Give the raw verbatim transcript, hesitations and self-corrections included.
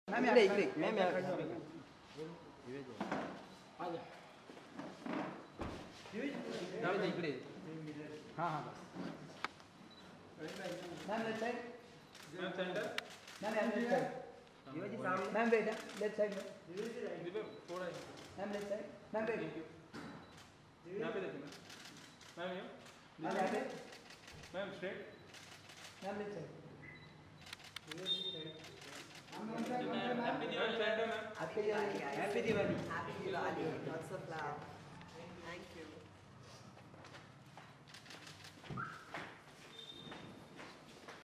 Ma'am इकडे इकडे ma'am इकडे हाँ हाँ बस ma'am left side ma'am center ma'am left side जी सामने मैम वेट लेफ्ट साइड में दीपक थोड़ा है ma'am left side ma'am wait यहाँ पे देखिए मैम ये मैम यहाँ पे ma'am straight ma'am left side happy Diwali ma'am happy Diwali happy Diwali. Happy Diwali. Lots of love.